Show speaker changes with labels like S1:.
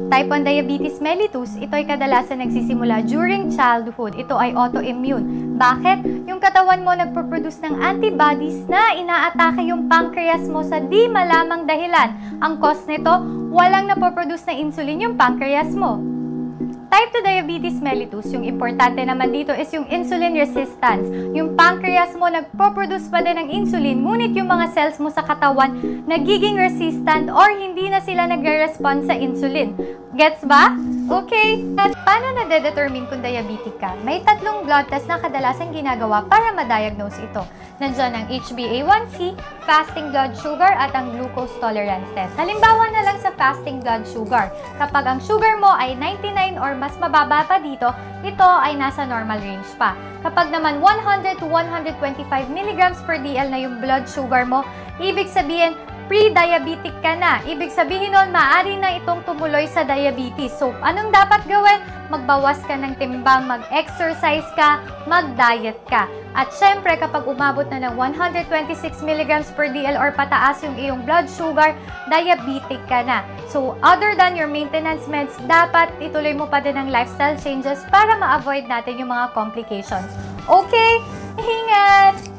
S1: Type 1 diabetes mellitus, ito ay kadalasan nagsisimula during childhood. Ito ay autoimmune. Bakit? Yung katawan mo nagpo-produce ng antibodies na inaatake yung pancreas mo sa di malamang dahilan. Ang cause nito, walang napoproduce na insulin yung pancreas mo. Type 2 diabetes mellitus, yung importante naman dito is yung insulin resistance. Yung pancreas mo nagpo-produce pa din ng insulin, ngunit yung mga cells mo sa katawan nagiging resistant or hindi na sila nagre-respond sa insulin. Gets ba? Okay. At paano na-determine kung diabetic ka? May 3 blood test na kadalasan ginagawa para ma-diagnose ito. Nandiyan ang HbA1c, fasting blood sugar, at ang glucose tolerance test. Halimbawa na lang sa fasting blood sugar. Kapag ang sugar mo ay 99 or mas mababa pa dito, ito ay nasa normal range pa. Kapag naman 100 to 125 mg per dl na yung blood sugar mo, ibig sabihin, pre-diabetic ka na. Ibig sabihin nun, maaari na itong tumuloy sa diabetes. So, anong dapat gawin? Magbawas ka ng timbang, mag-exercise ka, mag-diet ka. At syempre, kapag umabot na ng 126 mg per dl or pataas yung iyong blood sugar, diabetic ka na. So, other than your maintenance meds, dapat ituloy mo pa din ang lifestyle changes para ma-avoid natin yung mga complications. Okay? Ingat!